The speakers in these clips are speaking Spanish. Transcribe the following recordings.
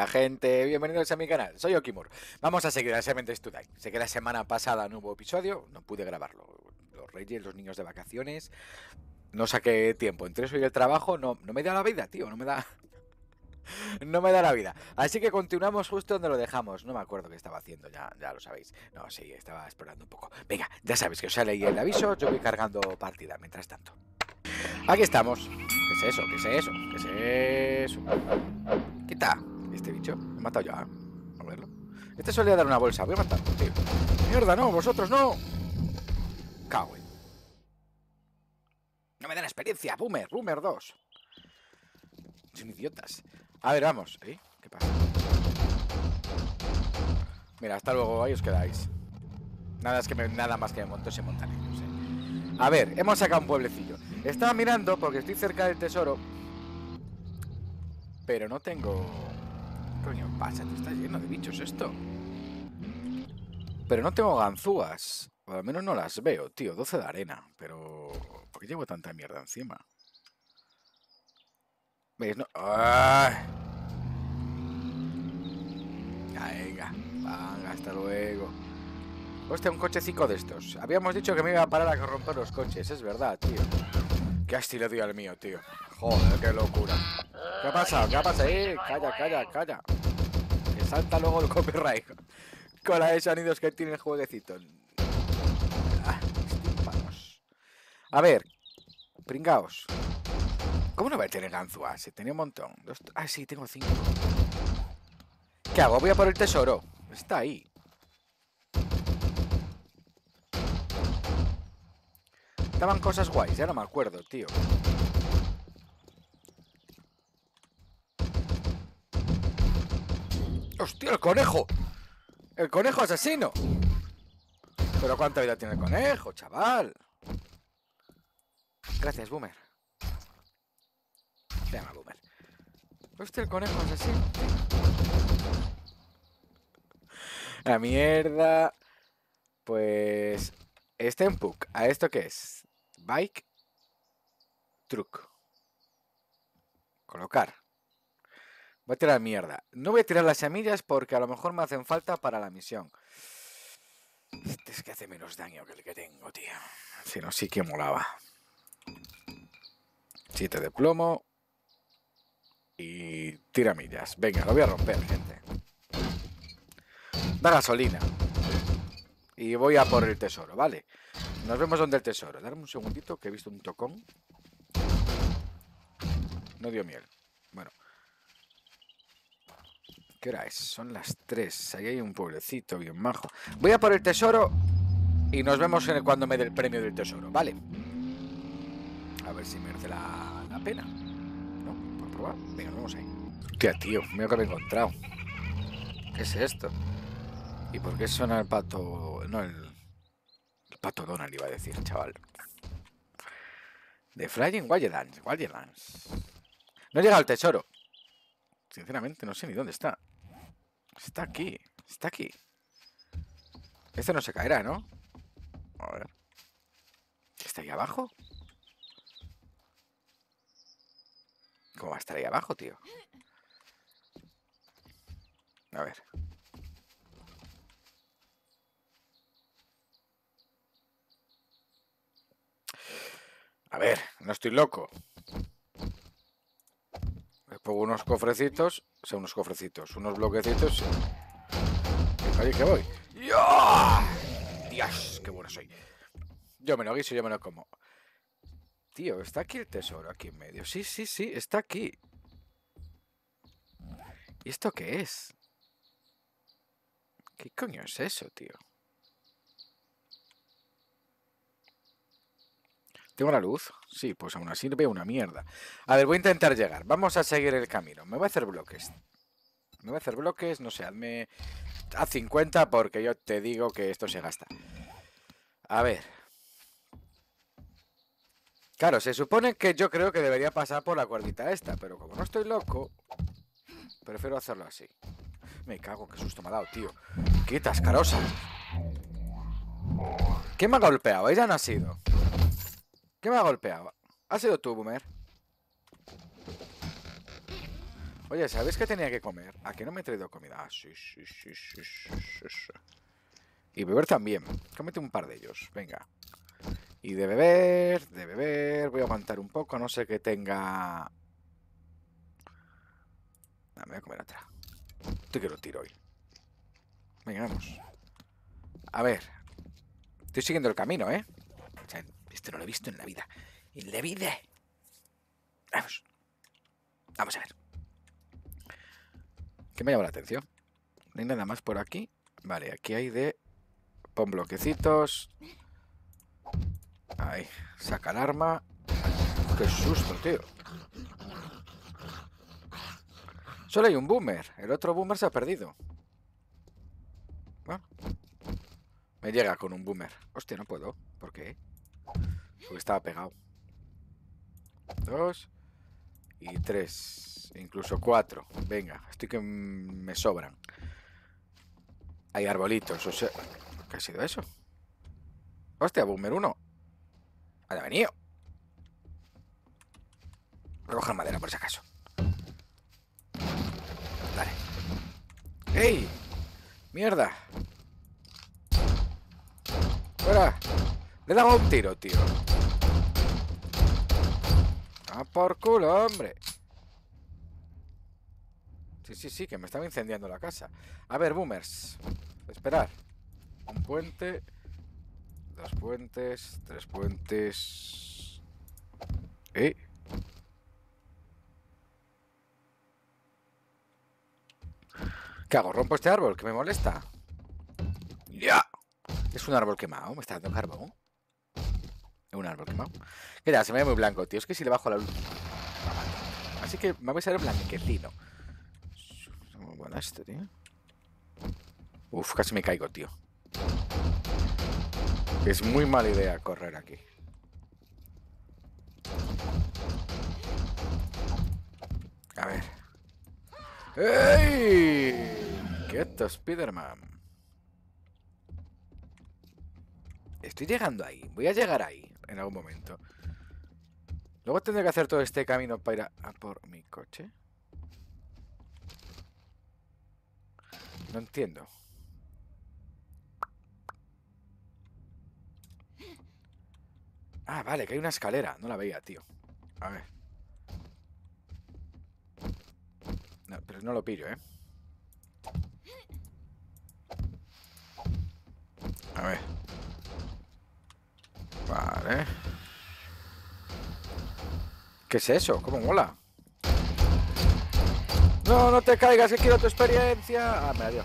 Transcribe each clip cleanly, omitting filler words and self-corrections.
Hola gente, bienvenidos a mi canal, soy Okimur. Vamos a seguir a Seventh Today. Sé que la semana pasada no hubo episodio, no pude grabarlo. Los reyes, los niños de vacaciones, no saqué tiempo. Entre eso y el trabajo no me da la vida, tío, no me da la vida. Así que continuamos justo donde lo dejamos. No me acuerdo qué estaba haciendo, ya lo sabéis. No, sí, estaba explorando un poco. Venga, ya sabéis que os sale ahí el aviso, yo voy cargando partida mientras tanto. Aquí estamos. ¿Qué es eso? ¿Qué es eso? ¿Qué es eso? Quita. Este bicho. Me he matado ya. A verlo. Este solía dar una bolsa. Voy a matarlo, tío. Mierda, no. Vosotros no. Cago en. No me dan experiencia. Boomer. Boomer 2. Son idiotas. A ver, vamos. ¿Eh? ¿Qué pasa? Mira, hasta luego. Ahí os quedáis. Nada más que me monto se montan ellos, ¿eh? A ver, hemos sacado un pueblecillo. Estaba mirando porque estoy cerca del tesoro. Pero no tengo... ¿Qué coño pasa? Está lleno de bichos esto. Pero no tengo ganzúas. O al menos no las veo, tío. 12 de arena. Pero... ¿por qué llevo tanta mierda encima? ¿Veis? No... ¡Ay! Venga. Venga, hasta luego. Hostia, un cochecico de estos. Habíamos dicho que me iba a parar a romper los coches. Es verdad, tío. Qué así le doy al mío, tío. Joder, qué locura. ¿Qué ha pasado? ¿Qué ha pasado? Calla. Que salta luego el copyright. Con la de sonidos que tiene el jueguecito. Estímpanos. A ver. Pringaos. ¿Cómo no voy a tener ganzúas? Tenía un montón. Ah, sí, tengo 5. ¿Qué hago? Voy a por el tesoro. Está ahí. Estaban cosas guays, ya no me acuerdo, tío. ¡Hostia, el conejo! ¡El conejo asesino! ¿Pero cuánta vida tiene el conejo, chaval? Gracias, Boomer. Se llama Boomer. Hostia, el conejo asesino. La mierda. Pues... Stenpuk. ¿A esto qué es? Bike. Truck. Colocar. Voy a tirar mierda. No voy a tirar las semillas porque a lo mejor me hacen falta para la misión. Este es que hace menos daño que el que tengo, tío. Si no, sí que molaba. 7 de plomo. Y tiramillas. Venga, lo voy a romper, gente. Da gasolina. Y voy a por el tesoro, ¿vale? Nos vemos donde el tesoro. Darme un segundito que he visto un tocón. No dio miel. Bueno. ¿Qué hora es? Son las 3. Ahí hay un pueblecito bien majo. Voy a por el tesoro y nos vemos cuando me dé el premio del tesoro, ¿vale? A ver si merece la pena. ¿No? ¿Por probar? Venga, vamos ahí. Hostia, tío, mira que me he encontrado. ¿Qué es esto? ¿Y por qué suena el pato? No, el pato Donald iba a decir, chaval. The Flying Wildlands. No he llegado al tesoro. Sinceramente, no sé ni dónde está. Está aquí. Está aquí. Este no se caerá, ¿no? A ver. ¿Está ahí abajo? ¿Cómo va a estar ahí abajo, tío? A ver. A ver, no estoy loco. Le pongo unos cofrecitos. O sea, unos cofrecitos. Unos bloquecitos. Ahí que voy. ¡Dios! ¡Qué bueno soy! Yo me lo guiso y yo me lo como. Tío, está aquí el tesoro, aquí en medio. Sí, está aquí. ¿Y esto qué es? ¿Qué coño es eso, tío? ¿Tengo la luz? Sí, pues aún así veo una mierda. A ver, voy a intentar llegar. Vamos a seguir el camino. Me voy a hacer bloques. No sé, hazme... A 50 porque yo te digo que esto se gasta. A ver. Claro, se supone que yo creo que debería pasar por la cuerdita esta, pero como no estoy loco, prefiero hacerlo así. Me cago, qué susto me ha dado, tío. ¡Qué tascarosa! ¿Quién me ha golpeado? Ella no ha sido. ¿Quién me ha golpeado? ¿Ha sido tú, Boomer? Oye, ¿sabes qué tenía que comer? ¿A qué no me he traído comida? Ah, sí, sí, sí, sí, sí, sí, sí. Y beber también. Cómete un par de ellos, venga. Y de beber, voy a aguantar un poco, a no sé que tenga... Ah, me voy a comer otra. Estoy que lo tiro hoy. Venga, vamos. A ver. Estoy siguiendo el camino, ¿eh? O sea, esto no lo he visto en la vida. ¡En la vida! Vamos. Vamos a ver. ¿Qué me llama la atención? No hay nada más por aquí. Vale, aquí hay de... Pon bloquecitos. Ahí. Saca el arma. ¡Qué susto, tío! Solo hay un boomer. El otro boomer se ha perdido. Bueno. Me llega con un boomer. Hostia, no puedo. ¿Por qué? Porque estaba pegado. 2 y 3. Incluso 4. Venga, estoy que me sobran. Hay arbolitos, o sea... ¿Qué ha sido eso? Hostia, boomer 1. Ha venido. Voy a coger madera por si acaso. Dale. ¡Ey! ¡Mierda! ¡Fuera! Le he dado un tiro, tío. ¡Ah, por culo, hombre! Sí, que me estaba incendiando la casa. A ver, boomers. Esperar. Un puente. 2 puentes. 3 puentes. ¿Eh? ¿Qué hago? ¿Rompo este árbol? ¿Que me molesta? ¡Ya! Es un árbol quemado. ¿Me está dando carbón? Es un árbol quemado. ¿Qué tal? Se me ve muy blanco, tío. Es que si le bajo la luz... Así que me voy a salir blanquecino. Es muy bueno este, tío. Uf, casi me caigo, tío. Es muy mala idea correr aquí. A ver. ¡Ey! ¡Quieto, Spiderman! Estoy llegando ahí. Voy a llegar ahí en algún momento. Luego tendré que hacer todo este camino para ir a por mi coche. No entiendo. Ah, vale, que hay una escalera. No la veía, tío. A ver. No, pero no lo pillo, ¿eh? A ver. Vale. ¿Qué es eso? ¿Cómo mola? No, no te caigas, que quiero tu experiencia. Ah, me la dio.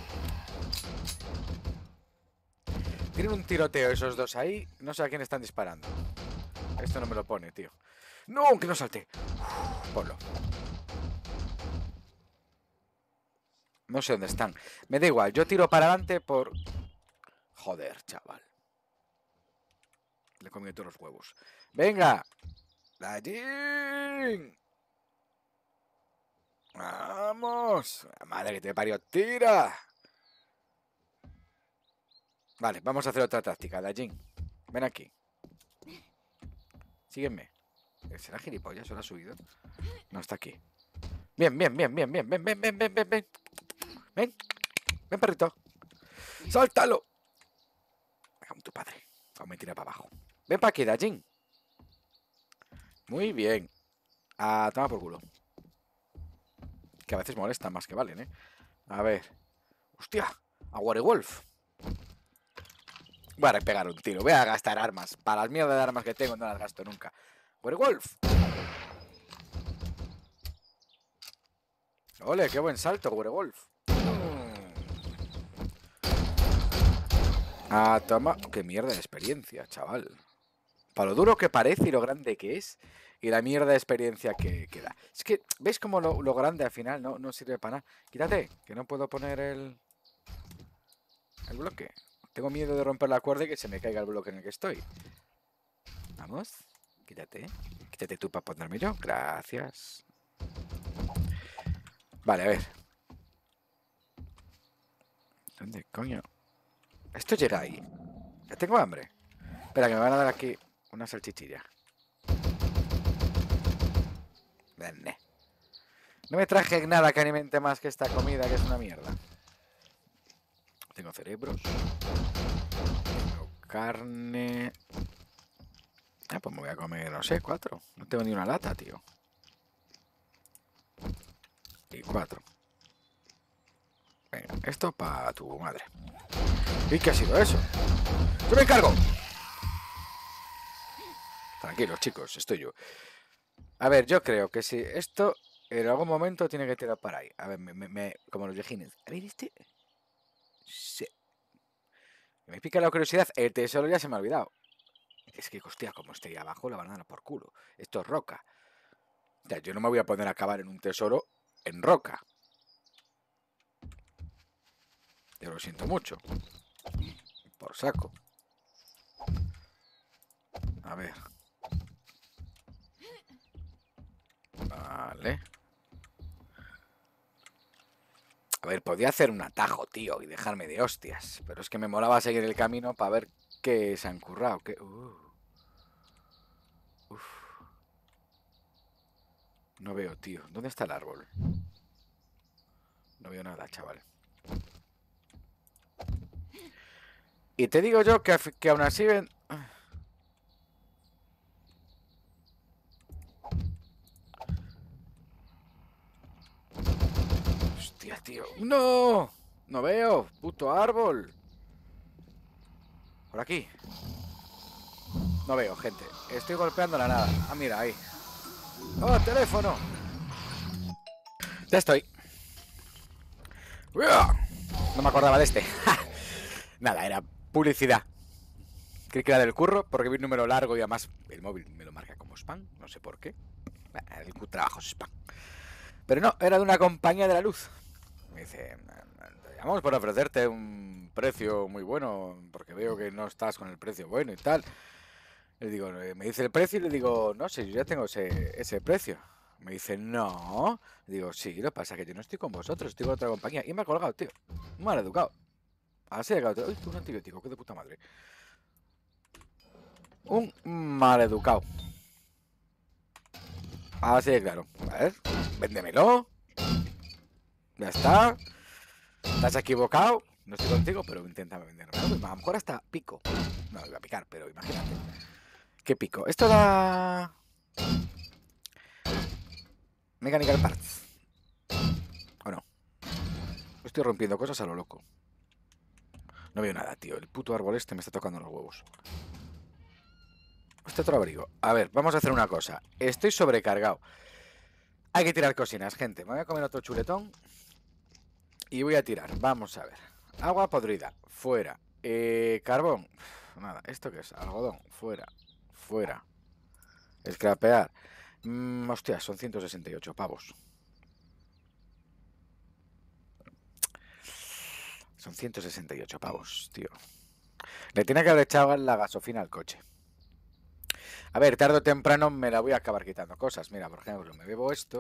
Tienen un tiroteo esos dos ahí. No sé a quién están disparando. Esto no me lo pone, tío. ¡No! ¡Que no salte! Uf, ponlo. No sé dónde están. Me da igual, yo tiro para adelante por... Joder, chaval. Le he comido todos los huevos. ¡Venga! ¡Dallín! ¡Vamos! ¡La madre que te parió! ¡Tira! Vale, vamos a hacer otra táctica, Dallín. Ven aquí. Sígueme. ¿Será gilipollas? ¿Se lo ha subido? No, está aquí. Bien, bien, bien, bien, bien. Ven, ven, ven, ven, ven, ven. Ven. Ven, perrito. ¡Sáltalo! Venga, tu padre. O me tira para abajo. Ven para aquí, Dallín. Muy bien. Ah, toma por culo. Que a veces molestan más que valen, ¿eh? A ver. ¡Hostia! A Werewolf. Voy a pegar un tiro. Voy a gastar armas. Para las mierdas de armas que tengo no las gasto nunca. Werewolf. Ole, qué buen salto, Werewolf. Ah, toma. Qué mierda de experiencia, chaval. Para lo duro que parece y lo grande que es. Y la mierda de experiencia que da. Es que, ¿veis cómo lo grande al final no sirve para nada? Quítate, que no puedo poner el bloque. Tengo miedo de romper la cuerda y que se me caiga el bloque en el que estoy. Vamos, quítate. Quítate tú para ponerme yo. Gracias. Vale, a ver. ¿Dónde coño? Esto llega ahí. Ya tengo hambre. Espera, que me van a dar aquí una salchichilla. Vale. No me traje nada que alimente más que esta comida, que es una mierda. Tengo cerebros. Tengo carne. Ah, pues me voy a comer, no sé, 4. No tengo ni una lata, tío. Y 4. Venga, esto para tu madre. ¿Y qué ha sido eso? ¡Yo me encargo! Tranquilos, chicos, estoy yo. A ver, yo creo que si esto en algún momento tiene que tirar para ahí. A ver, como los viejines. A ver, este... Sí. Me pica la curiosidad. El tesoro ya se me ha olvidado. Es que, hostia, como estoy ahí abajo, la van a dar por culo. Esto es roca. O sea, yo no me voy a poner a cavar en un tesoro en roca. Yo lo siento mucho. Por saco. A ver. Vale. A ver, podía hacer un atajo, tío, y dejarme de hostias. Pero es que me molaba seguir el camino para ver qué se han currado. Uf. No veo, tío. ¿Dónde está el árbol? No veo nada, chaval. Y te digo yo que aún así ven... Hostia, tío. ¡No! No veo. Puto árbol. Por aquí. No veo, gente. Estoy golpeando la nada. Ah, mira, ahí. ¡Oh, teléfono! Ya estoy. No me acordaba de este. Nada, era publicidad. Creí que era del curro porque vi un número largo y además el móvil me lo marca como spam. No sé por qué. El trabajo es spam. Pero no, era de una compañía de la luz. Me dice, te llamamos por ofrecerte un precio muy bueno porque veo que no estás con el precio bueno y tal. Le digo, me dice el precio y le digo, no sé, yo ya tengo ese precio. Me dice, no. Le digo, sí, lo que pasa es que yo no estoy con vosotros, estoy con otra compañía. Y me ha colgado, tío. Mal educado. Así de claro. Uy, un antibiótico, qué de puta madre. Un mal educado. Así de claro. A ver, véndemelo. Ya está. Estás equivocado. No estoy contigo, pero intenta venderme. A lo mejor hasta pico. No, iba a picar, pero imagínate. ¿Qué pico? Esto da... Mechanical Parts. ¿O no? Estoy rompiendo cosas a lo loco. No veo nada, tío. El puto árbol este me está tocando los huevos. Este otro abrigo. A ver, vamos a hacer una cosa. Estoy sobrecargado. Hay que tirar cocinas, gente. Me voy a comer otro chuletón. Y voy a tirar. Vamos a ver. Agua podrida. Fuera. Carbón. Nada. ¿Esto qué es? Algodón. Fuera. Fuera. Scrapear. Hostia, son 168 pavos. Son 168 pavos, tío. Le tiene que haber echado la gasofina al coche. A ver, tarde o temprano me la voy a acabar quitando cosas. Mira, por ejemplo, me bebo esto.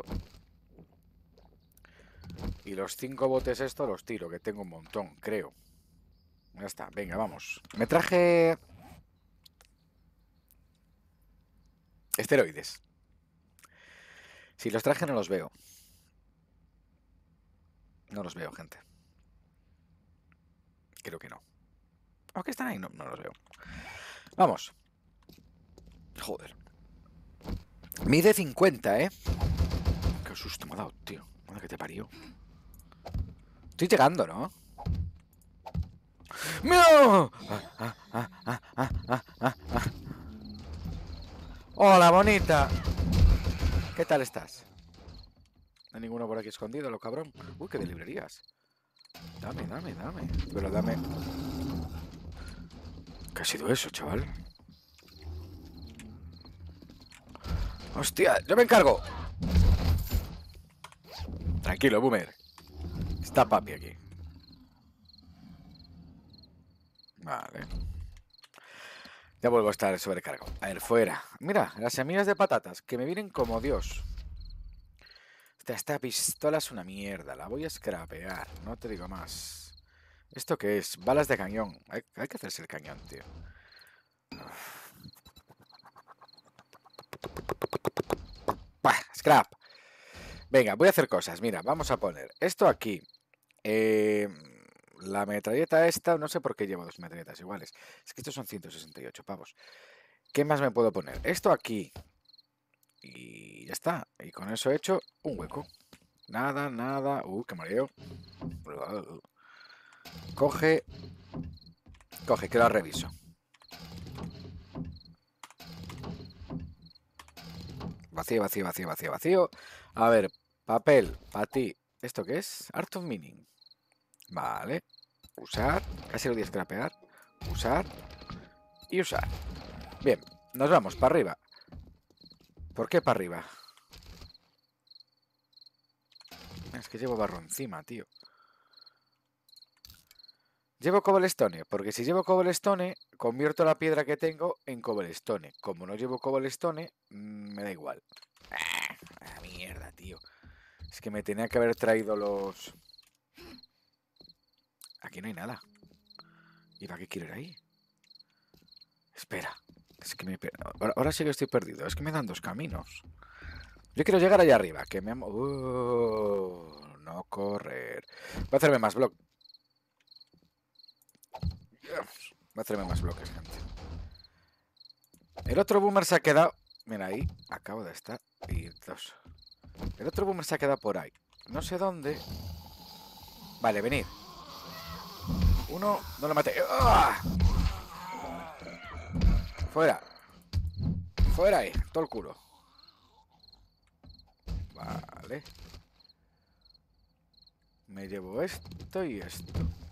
Y los 5 botes estos los tiro, que tengo un montón, creo. Ya está, venga, vamos. Me traje... esteroides. Si los traje no los veo. No los veo, gente. Creo que no. ¿O que están ahí? No, no los veo. Vamos. Joder. Mide 50, ¿eh? Qué susto me ha dado, tío. Madre que te parió. Estoy llegando, ¿no? ¡No! Hola, bonita. ¿Qué tal estás? No hay ninguno por aquí escondido, lo cabrón. Uy, qué de librerías. Dame. Pero dame... ¿Qué ha sido eso, chaval? ¡Hostia! ¡Yo me encargo! Tranquilo, boomer. Está papi aquí. Vale. Ya vuelvo a estar sobrecargado. A ver, fuera. Mira, las semillas de patatas, que me vienen como Dios. Esta pistola es una mierda. La voy a scrapear. No te digo más. ¿Esto qué es? Balas de cañón. Hay que hacerse el cañón, tío. Bah, scrap. Venga, voy a hacer cosas. Mira, vamos a poner esto aquí. La metralleta esta, no sé por qué llevo dos metralletas iguales. Es que estos son 168 pavos. ¿Qué más me puedo poner? Esto aquí. Y ya está. Y con eso he hecho un hueco. Nada, nada. Qué mareo. Coge. Coge, que lo reviso. Vacío, vacío, vacío, vacío, vacío. A ver, papel, para ti. ¿Esto qué es? Art of Meaning. Vale. Usar. Casi lo tienes que pegar. Usar. Y usar. Bien, nos vamos para arriba. ¿Por qué para arriba? Es que llevo barro encima, tío. Llevo cobblestone, porque si llevo cobblestone, convierto la piedra que tengo en cobblestone. Como no llevo cobblestone, me da igual. Mierda, tío. Es que me tenía que haber traído los... Aquí no hay nada. ¿Y para qué quiero ir ahí? Espera. Es que me... Ahora sí que estoy perdido. Es que me dan dos caminos. Yo quiero llegar allá arriba, que me... no correr. Voy a hacerme más bloques. Voy a hacerme más bloques, gente. El otro boomer se ha quedado... Mira, ahí acabo de estar. Y dos. El otro boomer se ha quedado por ahí. No sé dónde. Vale, venid. Uno, no lo maté. ¡Ah! Fuera. Fuera ahí, todo el culo. Vale. Me llevo esto y esto.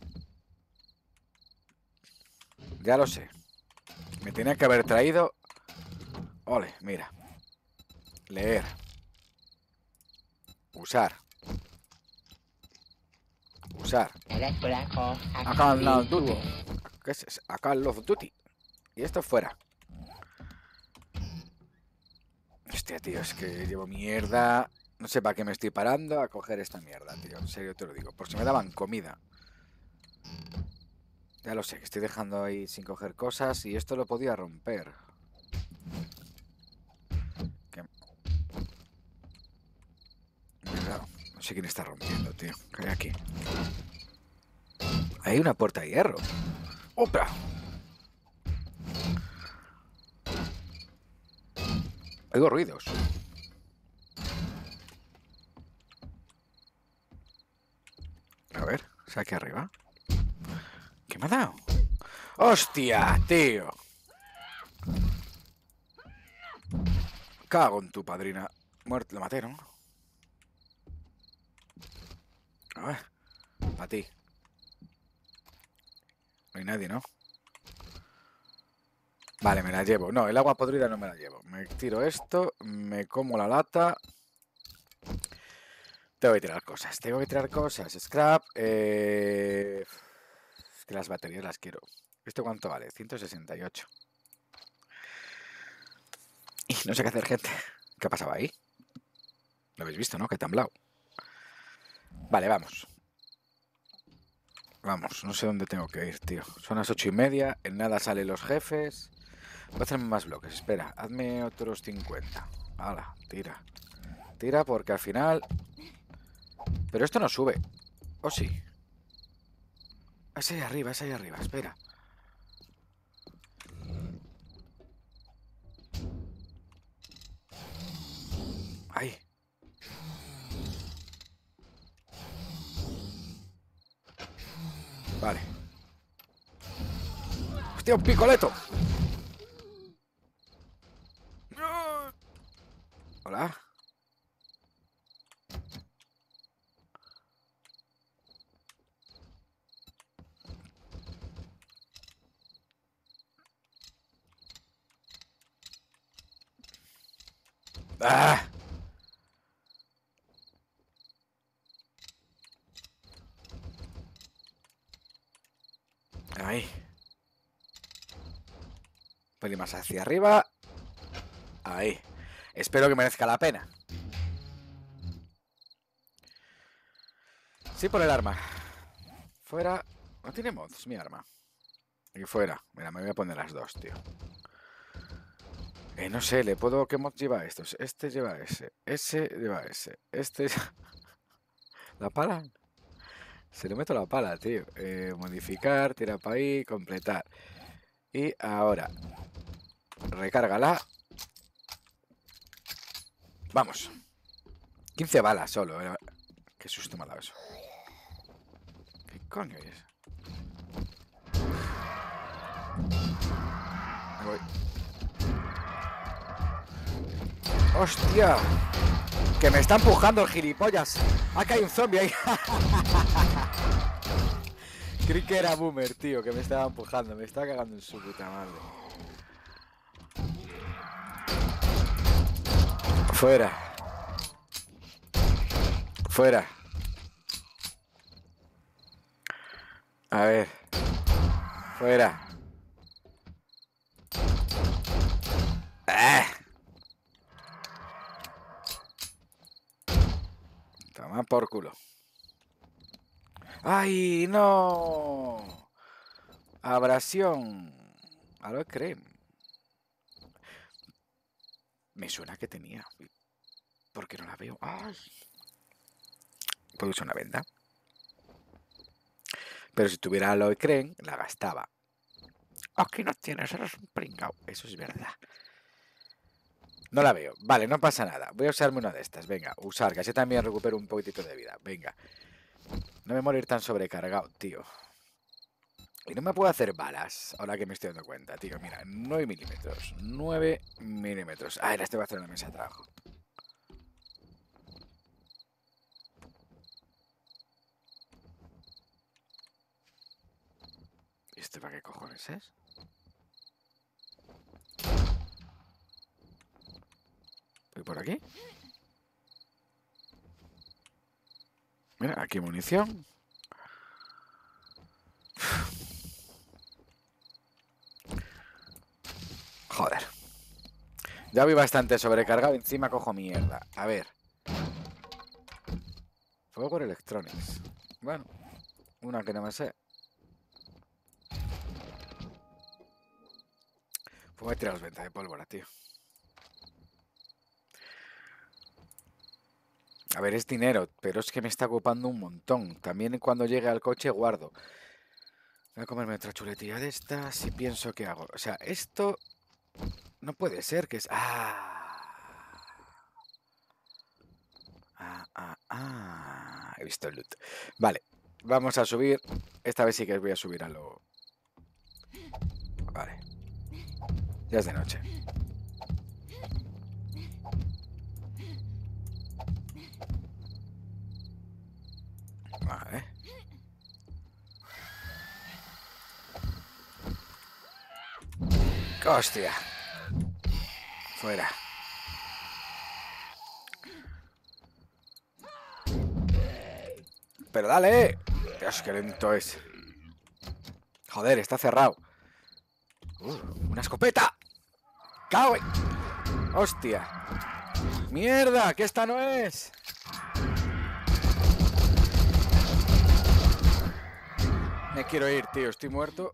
Ya lo sé. Me tenía que haber traído... Ole, mira. Leer. Usar. Usar. Acá al Call of Duty. ¿Qué es? Acá al Call of Duty. Y esto fuera. Hostia, tío, es que llevo mierda. No sé para qué me estoy parando a coger esta mierda, tío. En serio te lo digo. Por si me daban comida. Ya lo sé, que estoy dejando ahí sin coger cosas. Y esto lo podía romper. No sé quién está rompiendo, tío. ¿Qué hay aquí? Hay una puerta de hierro. ¡Opa! Oigo ruidos. A ver, ¿es aquí arriba? ¿Qué me ha dado? ¡Hostia, tío! Cago en tu padrina. Muerto, lo maté, ¿no? A ver, para ti. No hay nadie, ¿no? Vale, me la llevo. No, el agua podrida no me la llevo. Me tiro esto, me como la lata. Tengo que tirar cosas. Tengo que tirar cosas. Scrap. Es que las baterías las quiero. ¿Esto cuánto vale? 168. Y no sé qué hacer, gente. ¿Qué ha pasado ahí? Lo habéis visto, ¿no? Que he temblado. Vale, vamos. Vamos, no sé dónde tengo que ir, tío. Son las 8:30. En nada salen los jefes. Voy a hacerme más bloques. Espera, hazme otros 50. Hala, tira. Tira porque al final... Pero esto no sube. ¿O sí? Es ahí arriba, es ahí arriba. Espera. Ahí. Vale. ¡Hostia, un picoleto! Hola. ¡Ah! Ahí. Pelín más hacia arriba. Ahí. Espero que merezca la pena. Sí, por el arma. Fuera. No tiene mods mi arma. Y fuera. Mira, me voy a poner las dos, tío. No sé, ¿le puedo... ¿Qué mod lleva estos? Este lleva ese. Ese lleva ese. Este... ¿La pala? Se le meto la pala, tío. Modificar, tira para ahí, completar. Y ahora... Recárgala. Vamos. 15 balas solo. Qué susto me ha dado eso. ¿Qué coño es? Me voy. ¡Hostia! Que me está empujando el gilipollas. Acá hay un zombie ahí. Creí que era Boomer, tío, que me estaba empujando. Me estaba cagando en su puta madre. Fuera. Fuera. A ver. Fuera. ¡Ah! Toma por culo. ¡Ay, no! Abrasión. Aloe cream. Me suena que tenía. ¿Por qué no la veo? ¡Ay! ¿Puedo usar una venda? Pero si tuviera aloe cream, la gastaba. Aquí no tienes, eres un pringao. Eso es verdad. No la veo. Vale, no pasa nada. Voy a usarme una de estas. Venga, usar, que así también recupero un poquitito de vida. Venga. No me morir tan sobrecargado, tío. Y no me puedo hacer balas, ahora que me estoy dando cuenta, tío. Mira, 9 milímetros. 9 milímetros. Ah, las tengo que hacer en la mesa de trabajo. ¿Y esto para qué cojones es? ¿Voy por aquí? Mira, aquí munición. Joder. Ya voy bastante sobrecargado, encima cojo mierda. A ver. Fuego por Electronics. Bueno, una que no me sé. Pues voy a tirar los 20 de pólvora, tío. A ver, es dinero, pero es que me está ocupando un montón. También cuando llegue al coche guardo. Voy a comerme otra chuletilla de estas y pienso qué hago. O sea, esto no puede ser que es... He visto el loot. Vale, vamos a subir. Esta vez sí que voy a subir a lo... Vale. Ya es de noche. Vale. ¡Hostia! Fuera. ¡Pero dale! Dios, qué lento es. Joder, está cerrado. ¡Una escopeta! ¡Cago en... ¡Hostia! ¡Mierda! ¡Que esta no es! Me quiero ir, tío. Estoy muerto.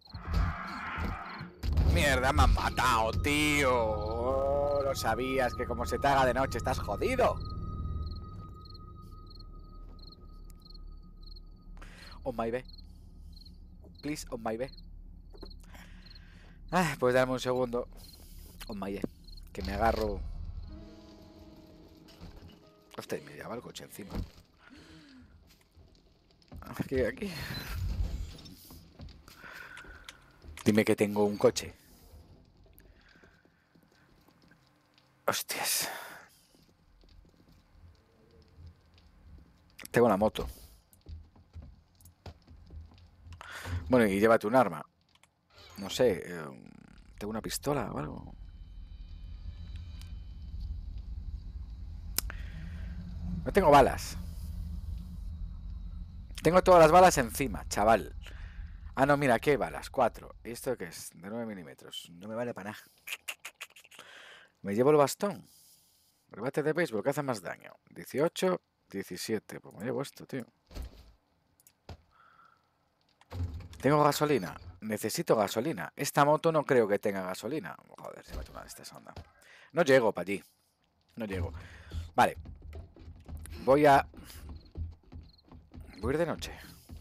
Mierda, me han matado, tío. Oh, lo sabías, que como se te haga de noche estás jodido. On my way. Please, on my way. Pues dame un segundo. On my way. Que me agarro. Hostia, me lleva el coche encima. Aquí. Dime que tengo un coche. Hostias. Tengo una moto. Bueno, y llévate un arma. No sé. Tengo una pistola o algo. No tengo balas. Tengo todas las balas encima, chaval. Ah, no, mira, aquí hay balas. 4. ¿Y esto qué es? De 9 milímetros. No me vale para nada. Me llevo el bastón. El bate de béisbol, que hace más daño. 18, 17. Pues me llevo esto, tío. Tengo gasolina. Necesito gasolina. Esta moto no creo que tenga gasolina. Joder, se va a tomar esta sonda. No llego para allí. No llego. Vale. Voy a ir de noche.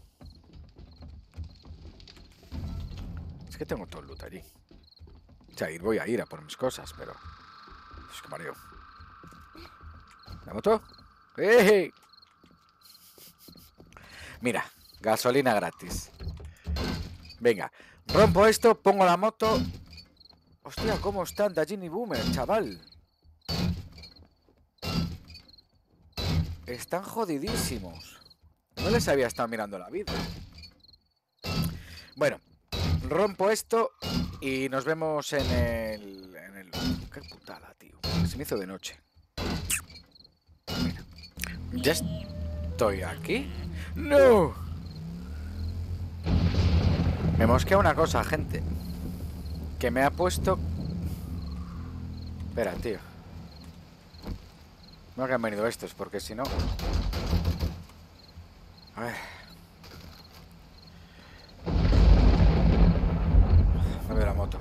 Es que tengo todo el loot allí. O sea, voy a ir a por mis cosas, pero... Es que mareo. ¿La moto? ¡Eh! Mira, gasolina gratis. Venga, rompo esto, pongo la moto. Hostia, ¿cómo están Dajin y Boomer, chaval? Están jodidísimos. No les había estado mirando la vida. Bueno, rompo esto y nos vemos en el... Qué putada, tío. Se me hizo de noche. Mira. ¿Ya estoy aquí? ¡No! Me mosquea una cosa, gente. Que me ha puesto... Espera, tío. No que han venido estos, porque si no... A ver... No veo la moto.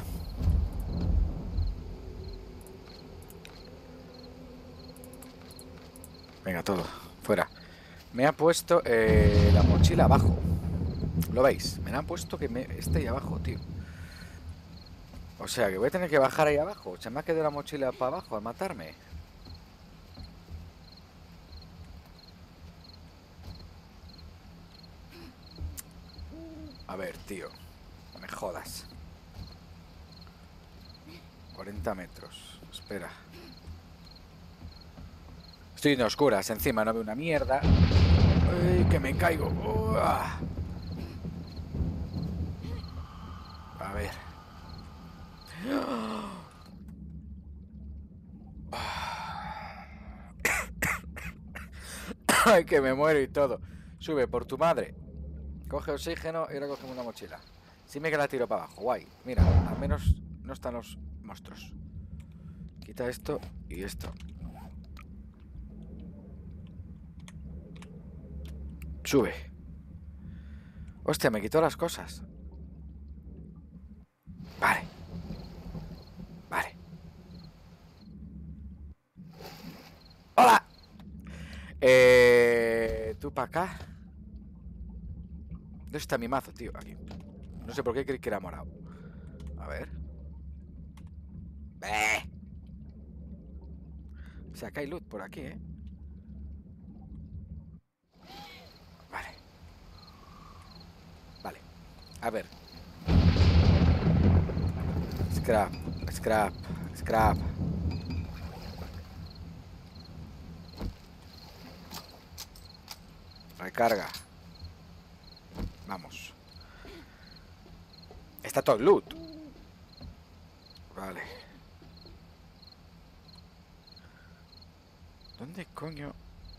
Venga, todo. Fuera. Me ha puesto la mochila abajo. ¿Lo veis? Me la han puesto que esté ahí abajo, tío. O sea, que voy a tener que bajar ahí abajo. Se me ha quedado la mochila para abajo al matarme. A ver, tío. No me jodas. 40 metros. Espera. Estoy en oscuras. Encima no veo una mierda. ¡Ay, que me caigo! ¡Uah! A ver. ¡Ay, que me muero y todo! Sube por tu madre. Coge oxígeno y ahora cogemos una mochila. Sí me que la tiro para abajo. Guay. Mira, al menos no están los monstruos. Quita esto y esto. Sube. Hostia, me quitó las cosas. Vale. Vale. ¡Hola! Tú para acá. ¿Dónde está mi mazo, tío? Aquí. No sé por qué creí que era morado. A ver. O sea, acá hay loot por aquí, ¿eh? Vale. Vale. A ver. Scrap. Scrap. Scrap. Recarga. Vamos. Está todo el loot. Vale. ¿Dónde coño?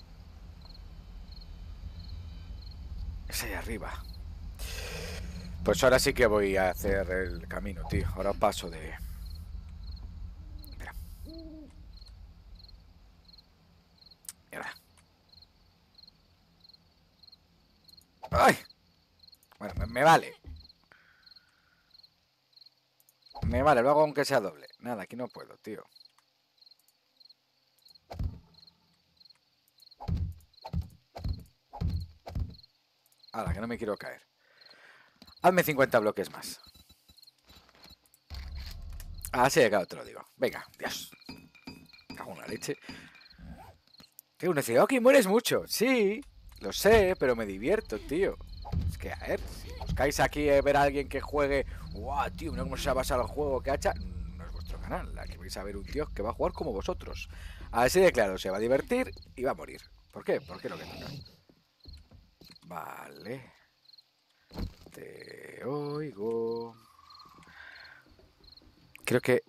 Es ahí arriba. Pues ahora sí que voy a hacer el camino, tío. Ahora paso de... Espera. Mierda. ¡Ay! Bueno, me vale. Me vale, luego aunque sea doble. Nada, aquí no puedo, tío. Ahora, que no me quiero caer. Hazme 50 bloques más. Así de claro te lo digo. Venga, Dios. Cago en la leche. Que uno dice, ok, mueres mucho. Sí, lo sé, pero me divierto, tío. Es que, a ver, si buscáis aquí ver a alguien que juegue, guau, tío, no cómo se ha pasado el juego, que hacha. No es vuestro canal. Aquí vais a ver un tío que va a jugar como vosotros. Así de claro, se va a divertir y va a morir. ¿Por qué? Porque lo que toca. Vale. Te oigo. Creo que...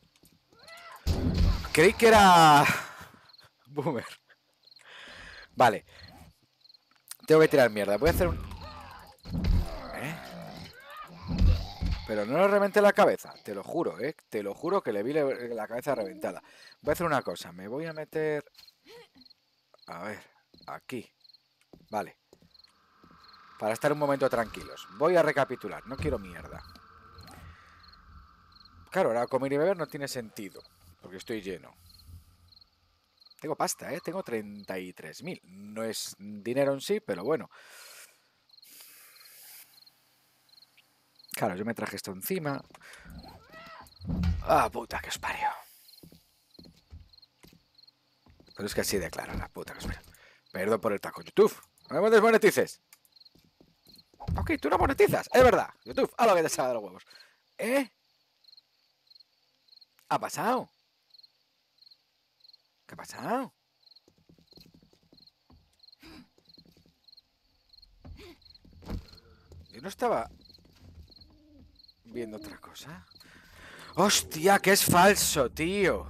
Creí que era... Boomer. Vale. Tengo que tirar mierda. Voy a hacer un... ¿Eh? Pero no le reventé la cabeza. Te lo juro, ¿eh? Te lo juro que le vi la cabeza reventada. Voy a hacer una cosa. Me voy a meter... A ver. Aquí. Vale. Para estar un momento tranquilos. Voy a recapitular. No quiero mierda. Claro, ahora comer y beber no tiene sentido. Porque estoy lleno. Tengo pasta, ¿eh? Tengo 33.000. No es dinero en sí, pero bueno. Claro, yo me traje esto encima. Ah, puta que os parió. Pero es que así declara la puta que os parió. Perdón por el taco. YouTube, no me desmonetices. Ok, tú no monetizas. Es verdad. YouTube, a lo que te salga de los huevos. ¿Eh? ¿Ha pasado? ¿Qué ha pasado? Yo no estaba viendo otra cosa. ¡Hostia, que es falso, tío!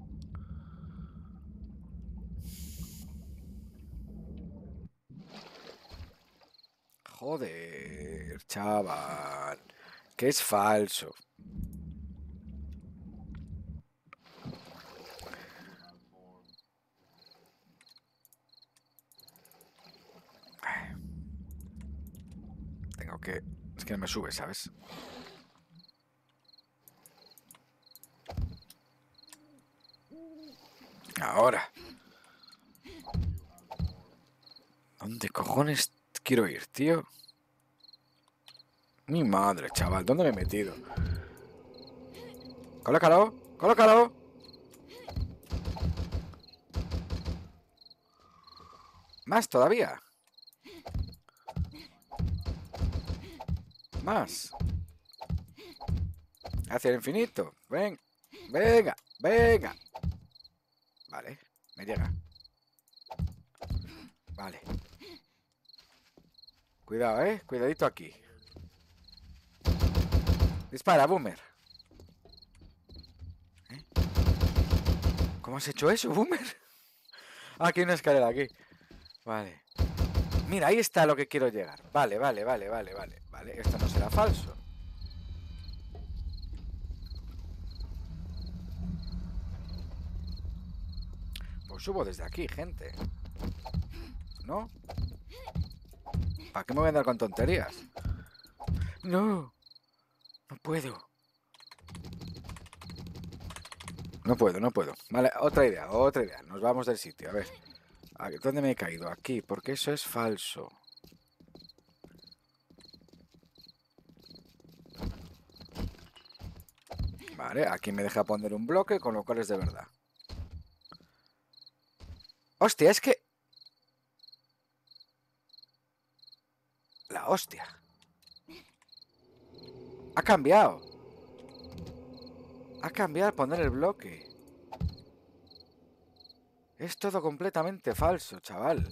Joder, chaval. Que es falso. Tengo que... Es que no me sube, ¿sabes? Ahora. ¿Dónde cojones quiero ir, tío? Mi madre, chaval. ¿Dónde me he metido? ¡Colócalo! ¡Colócalo! ¿Más todavía? ¿Más? Hacia el infinito. Ven. Venga. Venga. Vale. Me llega. Vale. Cuidado, Cuidadito aquí. Dispara, Boomer. ¿Cómo has hecho eso, Boomer? Aquí hay una escalera, aquí. Vale. Mira, ahí está lo que quiero llegar. Vale. Vale, esto no será falso. Pues subo desde aquí, gente. ¿No? ¿Para qué me voy a andar con tonterías? No. No puedo. No puedo. Vale, otra idea. Nos vamos del sitio, a ver. ¿Dónde me he caído? Aquí, porque eso es falso. Vale, aquí me deja poner un bloque, con lo cual es de verdad. Hostia, es que... La hostia. Ha cambiado. Ha cambiado al poner el bloque. Es todo completamente falso, chaval.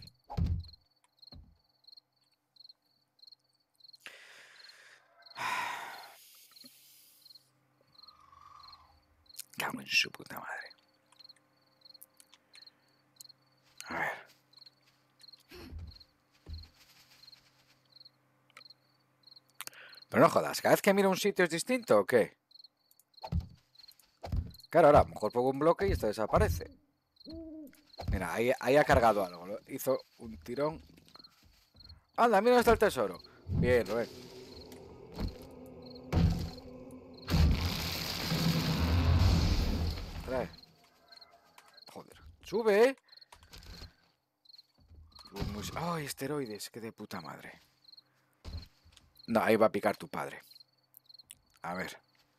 Cago en su puta madre. A ver. Pero no jodas, ¿cada vez que miro un sitio es distinto o qué? Claro, ahora a lo mejor pongo un bloque y esto desaparece. Mira, ahí ha cargado algo. Hizo un tirón. Anda, mira dónde está el tesoro. Bien, Rubén. Trae. Joder. Sube. Ay, esteroides. Qué de puta madre. No, ahí va a picar tu padre. A ver.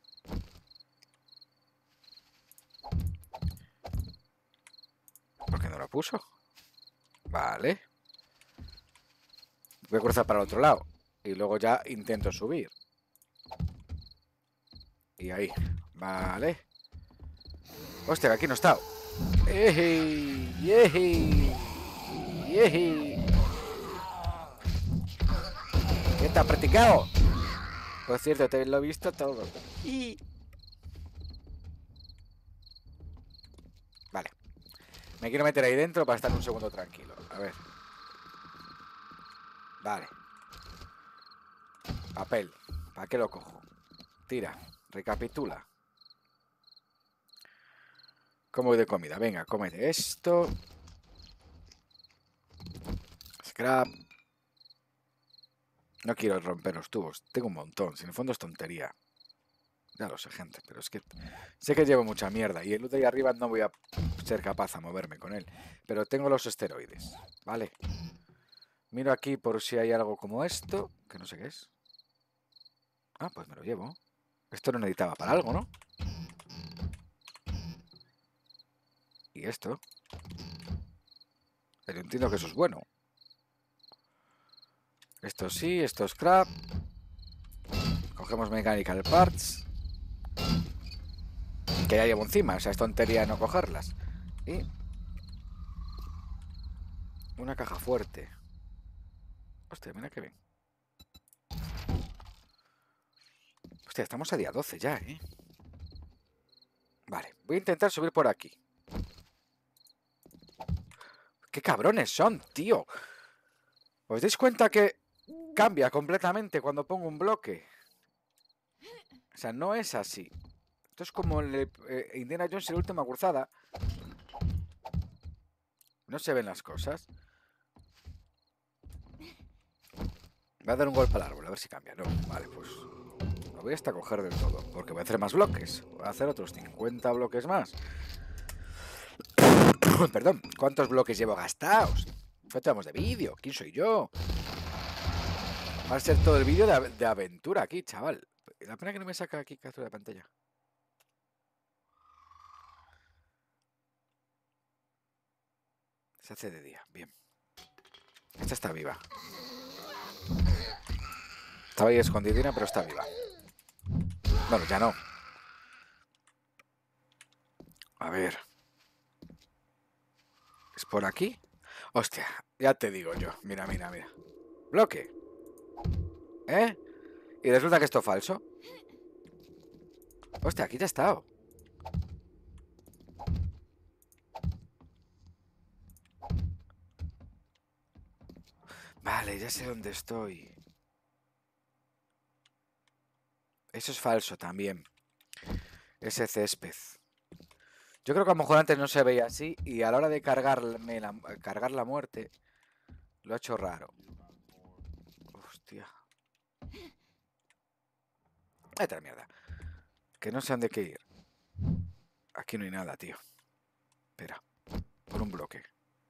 ¿Por qué no lo puso? Vale. Voy a cruzar para el otro lado. Y luego ya intento subir. Y ahí. Vale. Hostia, que aquí no está. ¡Yeji! ¡Yeji! ¡Yeji! ¿Qué te has practicado? Por cierto, te lo he visto todo. Y... Vale. Me quiero meter ahí dentro para estar un segundo tranquilo. A ver. Vale. Papel. ¿Para qué lo cojo? Tira. Recapitula. ¿Cómo voy de comida? Venga, cómete esto. Scrap. No quiero romper los tubos. Tengo un montón. Si en el fondo es tontería. Ya lo sé, gente. Pero es que sé que llevo mucha mierda. Y el loot de ahí arriba no voy a ser capaz a moverme con él. Pero tengo los esteroides. ¿Vale? Miro aquí por si hay algo como esto. Que no sé qué es. Ah, pues me lo llevo. Esto no necesitaba para algo, ¿no? Y esto. Pero entiendo que eso es bueno. Esto sí, esto es scrap. Cogemos mechanical parts. Que ya llevo encima, o sea, es tontería no cogerlas. Y una caja fuerte. Hostia, mira qué bien. Hostia, estamos a día 12 ya, ¿eh? Vale, voy a intentar subir por aquí. ¡Qué cabrones son, tío! ¿Os dais cuenta que cambia completamente cuando pongo un bloque? O sea, no es así. Esto es como el Indiana Jones en la última cruzada. No se ven las cosas. Voy a dar un golpe al árbol, a ver si cambia. No, vale, pues lo voy hasta coger del todo. Porque voy a hacer más bloques. Voy a hacer otros 50 bloques más. Perdón, ¿cuántos bloques llevo gastados? ¿Cuánto llevamos de vídeo? ¿Quién soy yo? Va a ser todo el vídeo de aventura aquí, chaval. La pena que no me saca aquí captura de pantalla. Se hace de día, bien. Esta está viva. Estaba ahí escondidina, pero está viva. Bueno, ya no. A ver. ¿Es por aquí? Hostia, ya te digo yo. Mira, mira, mira. Bloque. ¿Eh? Y resulta que esto es falso. Hostia, aquí ya he estado. Vale, ya sé dónde estoy. Eso es falso también. Ese césped. Yo creo que a lo mejor antes no se veía así y a la hora de cargar la muerte lo ha hecho raro. Hostia. Esta mierda. Que no sé dónde hay que ir. Aquí no hay nada, tío. Espera. Por un bloque.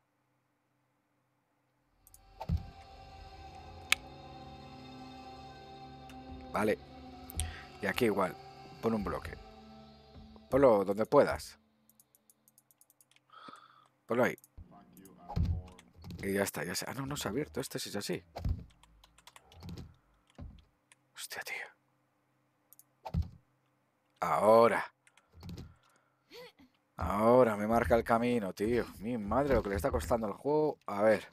Vale. Y aquí igual. Pon un bloque. Ponlo donde puedas. Ponlo ahí. Y ya está, ya sé. Ah, no, no se ha abierto. Este sí es así. Hostia, tío. Ahora. Ahora me marca el camino, tío. Mi madre, lo que le está costando el juego. A ver.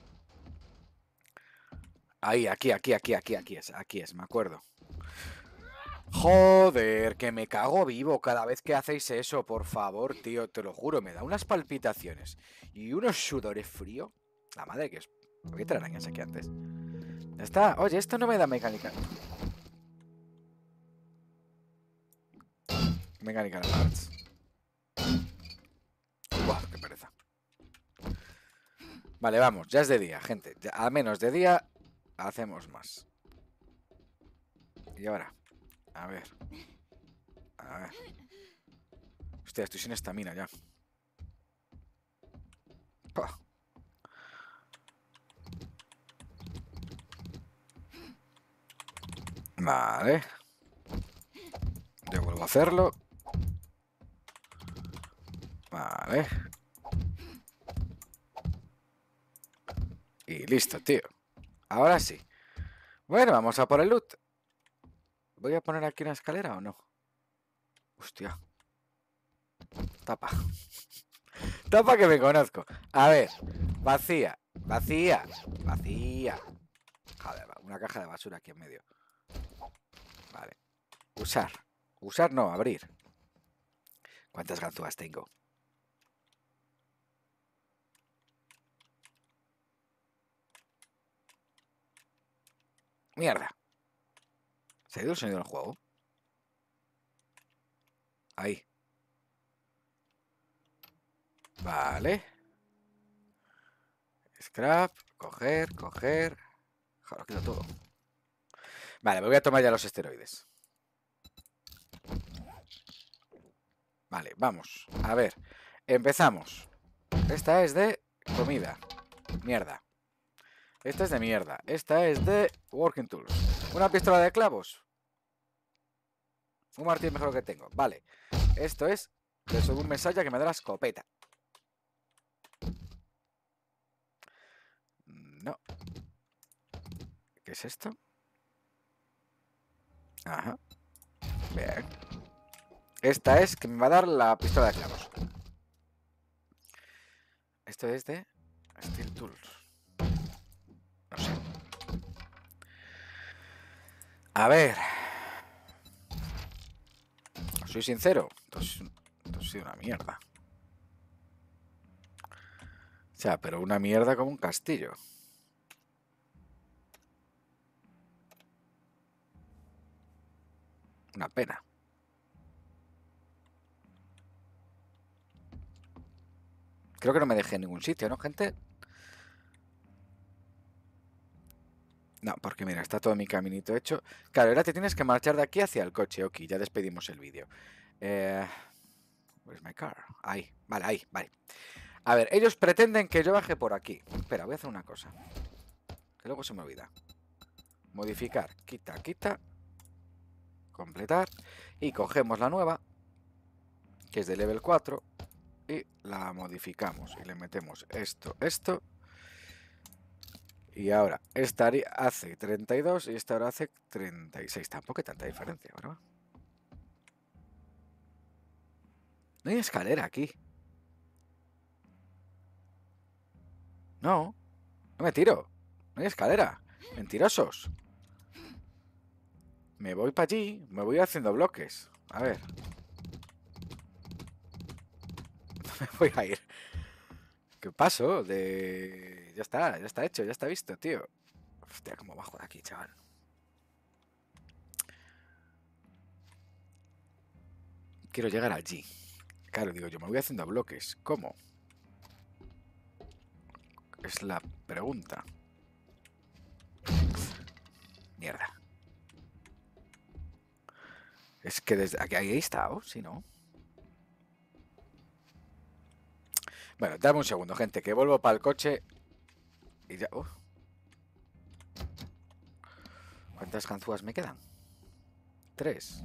Ahí, aquí es. Aquí es, me acuerdo. Joder, que me cago vivo cada vez que hacéis eso, por favor, tío. Te lo juro, me da unas palpitaciones y unos sudores frío. La madre que es. Voy a traer arañas aquí antes. Ya está. Oye, esto no me da mecánica. Mecánica parts. Buah, qué pereza. Vale, vamos, ya es de día, gente. Ya, a menos de día hacemos más. Y ahora, a ver. A ver. Hostia, estoy sin estamina ya. Pah. Vale. Yo vuelvo a hacerlo. Vale. Y listo, tío. Ahora sí. Bueno, vamos a por el loot. ¿Voy a poner aquí una escalera o no? Hostia. Tapa. Tapa que me conozco. A ver. Vacía. Vacía. Vacía. Joder, una caja de basura aquí en medio. Vale. Usar. Usar no, abrir. ¿Cuántas ganzúas tengo? Mierda. ¿Se ha ido el sonido del juego? Ahí. Vale. Scrap. Coger, coger. Joder, lo quito todo. Vale, me voy a tomar ya los esteroides. Vale, vamos. A ver, empezamos. Esta es de comida. Mierda. Esta es de mierda. Esta es de Working Tools. Una pistola de clavos. Un martillo mejor que tengo. Vale. Esto es de un mesalla que me da la escopeta. No. ¿Qué es esto? Ajá. Bien. Esta es que me va a dar la pistola de clavos. Esto es de Steel Tools. No sé. A ver. Soy sincero. Esto ha sido una mierda. O sea, pero una mierda como un castillo. Una pena. Creo que no me dejé en ningún sitio, ¿no, gente? No, porque mira, está todo mi caminito hecho. Claro, ahora te tienes que marchar de aquí hacia el coche. Ok, ya despedimos el vídeo. Where's my car? Ahí, vale, ahí, vale. A ver, ellos pretenden que yo baje por aquí. Espera, voy a hacer una cosa. Que luego se me olvida. Modificar, quita, quita. Completar. Y cogemos la nueva, que es de level 4. Y la modificamos. Y le metemos esto, esto. Y ahora, esta hace 32 y esta ahora hace 36. Tampoco hay tanta diferencia, ¿verdad? No hay escalera aquí. No, no me tiro. No hay escalera. Mentirosos. Me voy para allí, me voy haciendo bloques. A ver. Me voy a ir. ¿Qué paso? Ya está hecho, ya está visto, tío. Hostia, cómo bajo de aquí, chaval. Quiero llegar allí. Claro, digo, yo me voy haciendo bloques. ¿Cómo? Es la pregunta. Mierda. Es que desde aquí ahí he estado, si no. Bueno, dame un segundo, gente, que vuelvo para el coche. Y ya. ¿Cuántas ganzúas me quedan? 3.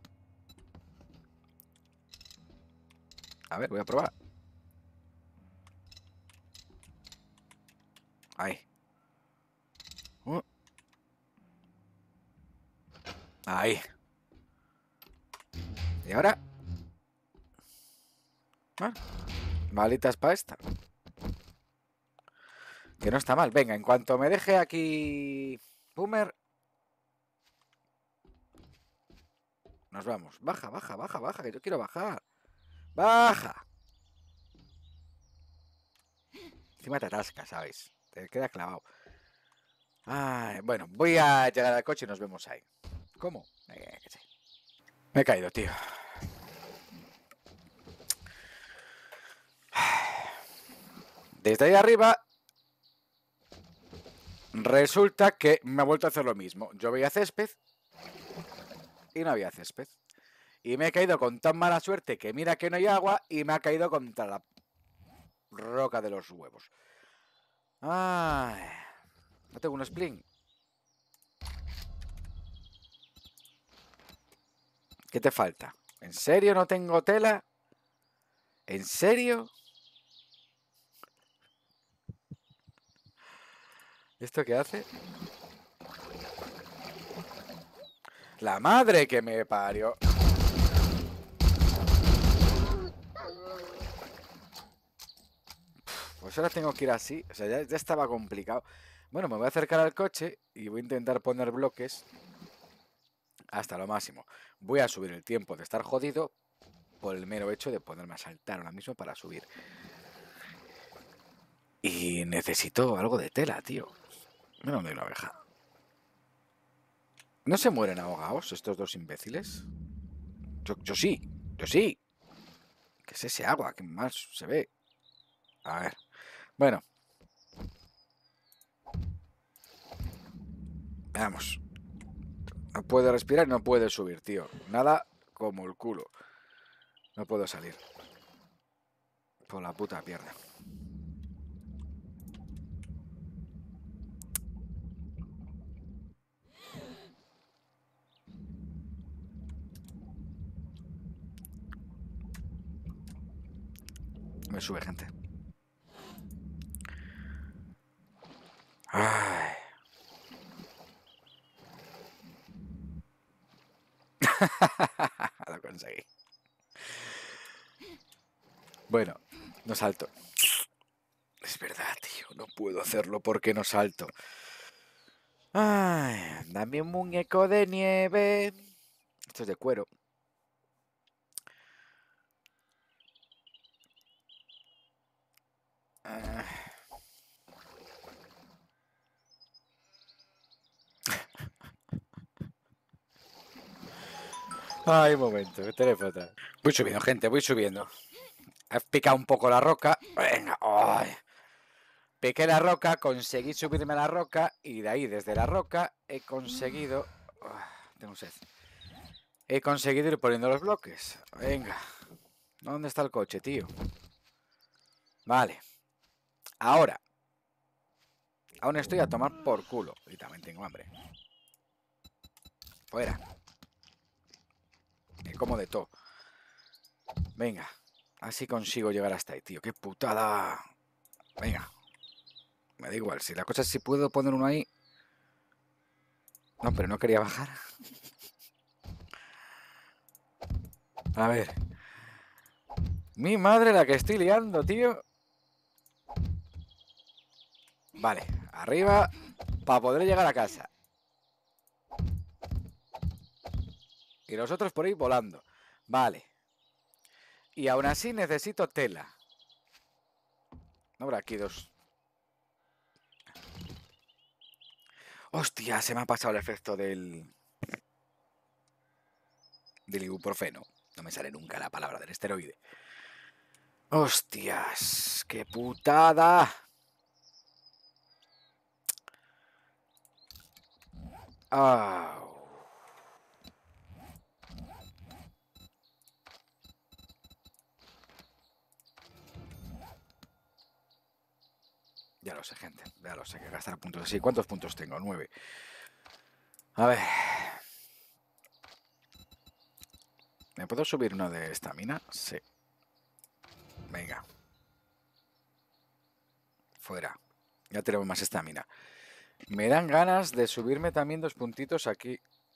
A ver, voy a probar. Ahí. Ahí. ¿Y ahora? Malitas para esta. Que no está mal. Venga, en cuanto me deje aquí Boomer, nos vamos. Baja, baja, baja, baja, que yo quiero bajar. ¡Baja! Encima te atasca, ¿sabes? Te queda clavado. Ay, bueno, voy a llegar al coche y nos vemos ahí. ¿Cómo? Qué sé. Me he caído, tío. Desde ahí arriba resulta que me ha vuelto a hacer lo mismo. Yo veía césped y no había césped. Y me he caído con tan mala suerte que mira que no hay agua y me ha caído contra la roca de los huevos. Ay, no tengo un spling. ¿Qué te falta? ¿En serio no tengo tela? ¿En serio? ¿Esto qué hace? La madre que me parió. Pues ahora tengo que ir así. O sea, ya estaba complicado. Bueno, me voy a acercar al coche y voy a intentar poner bloques hasta lo máximo. Voy a subir el tiempo de estar jodido por el mero hecho de ponerme a saltar ahora mismo para subir. Y necesito algo de tela, tío. Mira dónde hay una oveja. ¿No se mueren ahogados estos dos imbéciles? Yo sí, yo sí. ¿Qué es ese agua? ¿Qué más se ve? A ver. Bueno. Vamos. No puede respirar y no puede subir, tío. Nada como el culo. No puedo salir. Por la puta pierna. Me sube, gente. Ay. Lo conseguí. Bueno, no salto. Es verdad, tío. No puedo hacerlo porque no salto. Ay, dame un muñeco de nieve. Esto es de cuero. Ah. Ay, un momento, me teléfono. Voy subiendo, gente, voy subiendo. He picado un poco la roca. Venga, ay. Piqué la roca, conseguí subirme a la roca y de ahí, desde la roca, he conseguido... tengo sed. He conseguido ir poniendo los bloques. Venga. ¿Dónde está el coche, tío? Vale. Ahora. Aún estoy a tomar por culo. Y también tengo hambre. Fuera. Me como de todo. Venga. Así consigo llegar hasta ahí, tío. ¡Qué putada! Venga. Me da igual. Si la cosa es si puedo poner uno ahí... No, pero no quería bajar. A ver. Mi madre la que estoy liando, tío. Vale. Arriba. Para poder llegar a casa. Y los otros por ahí volando. Vale. Y aún así necesito tela. No habrá aquí dos. Hostia, se me ha pasado el efecto del ibuprofeno. No me sale nunca la palabra del esteroide. Hostias, qué putada. Au. Ya lo sé, gente. Ya lo sé, que gastar puntos así. ¿Cuántos puntos tengo? 9. A ver. ¿Me puedo subir uno de estamina? Sí. Venga. Fuera. Ya tenemos más estamina. Me dan ganas de subirme también 2 puntitos aquí.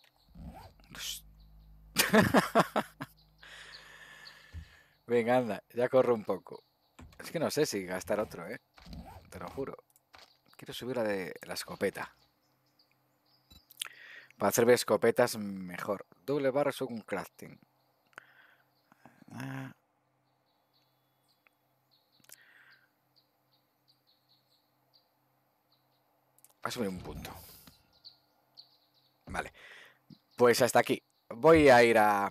Venga, anda. Ya corro un poco. Es que no sé si gastar otro, ¿eh? Te lo juro. Quiero subir la de la escopeta. Para hacer escopetas mejor. Doble barra según crafting. Ah. Voy a subir un punto. Vale. Pues hasta aquí. Voy a ir a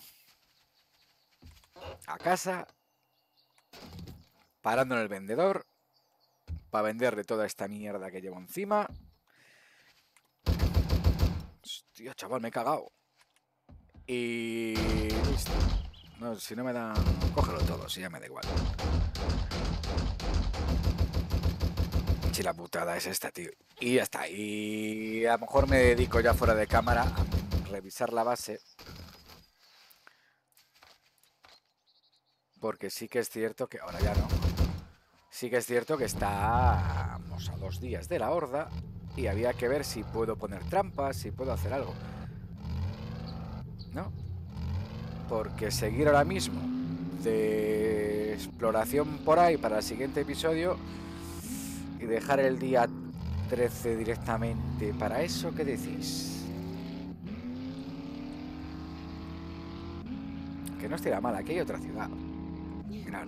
casa. Parando en el vendedor. Para venderle toda esta mierda que llevo encima. Hostia, chaval, me he cagado. Y listo. No, si no me dan... Cógelo todo, si ya me da igual. Si la putada es esta, tío. Y ya está. Y a lo mejor me dedico ya fuera de cámara a revisar la base. Porque sí que es cierto que... Ahora ya no. Sí que es cierto que estamos a 2 días de la horda. Y había que ver si puedo poner trampas, si puedo hacer algo. ¿No? Porque seguir ahora mismo de exploración por ahí para el siguiente episodio y dejar el día 13 directamente para eso, ¿qué decís? Que no esté mal, aquí hay otra ciudad. Mirad.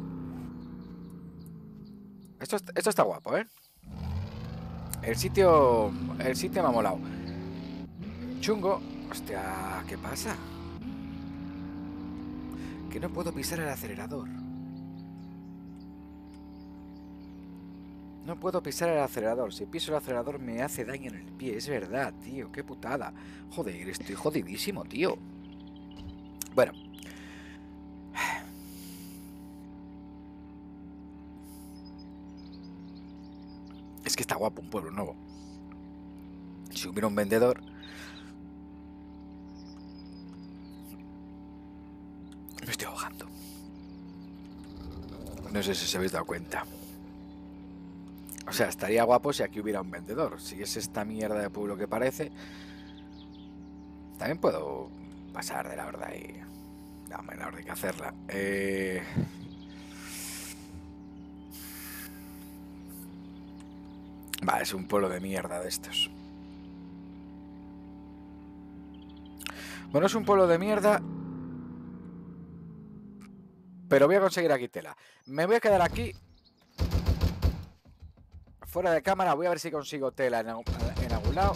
Esto está guapo, ¿eh? El sitio me ha molado. Chungo. Hostia, ¿qué pasa? Que no puedo pisar el acelerador. No puedo pisar el acelerador. Si piso el acelerador me hace daño en el pie. Es verdad, tío. Qué putada. Joder, estoy jodidísimo, tío. Bueno. Es que está guapo un pueblo nuevo. Si hubiera un vendedor... Me estoy ahogando. No sé si os habéis dado cuenta. O sea, estaría guapo si aquí hubiera un vendedor. Si es esta mierda de pueblo que parece... También puedo pasar de la horda y... No, menor de que hacerla. Va, es un pueblo de mierda de estos. Bueno, es un pueblo de mierda... Pero voy a conseguir aquí tela. Me voy a quedar aquí. Fuera de cámara. Voy a ver si consigo tela en algún lado.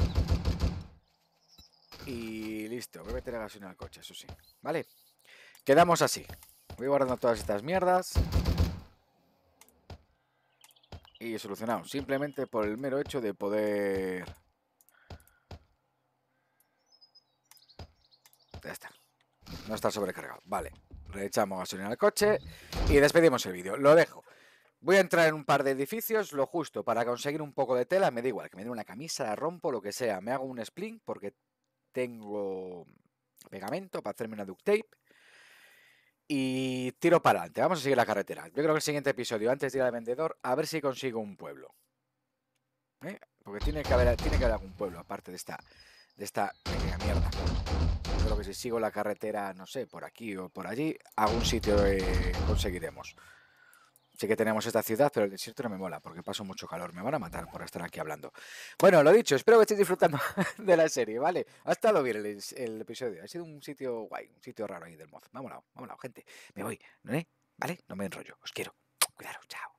Y listo. Voy a meter a gasolina al coche, eso sí. ¿Vale? Quedamos así. Voy guardando todas estas mierdas. Y solucionado. Simplemente por el mero hecho de poder... Ya está. No está sobrecargado. Vale. Le echamos gasolina al coche. Y despedimos el vídeo. Lo dejo. Voy a entrar en un par de edificios, lo justo, para conseguir un poco de tela. Me da igual, que me dé una camisa, la rompo, lo que sea. Me hago un splint porque tengo pegamento para hacerme una duct tape. Y tiro para adelante. Vamos a seguir la carretera. Yo creo que el siguiente episodio, antes de ir al vendedor, a ver si consigo un pueblo. Porque tiene que haber algún pueblo, aparte de esta pequeña mierda. Yo creo que si sigo la carretera, no sé, por aquí o por allí, algún sitio conseguiremos. Sí que tenemos esta ciudad, pero el desierto no me mola porque paso mucho calor. Me van a matar por estar aquí hablando. Bueno, lo dicho, espero que estéis disfrutando de la serie, ¿vale? Ha estado bien el episodio. Ha sido un sitio guay, un sitio raro ahí del mod. Vámonos, vámonos, gente. Me voy, ¿no? ¿Vale? No me enrollo. Os quiero. Cuidaros, chao.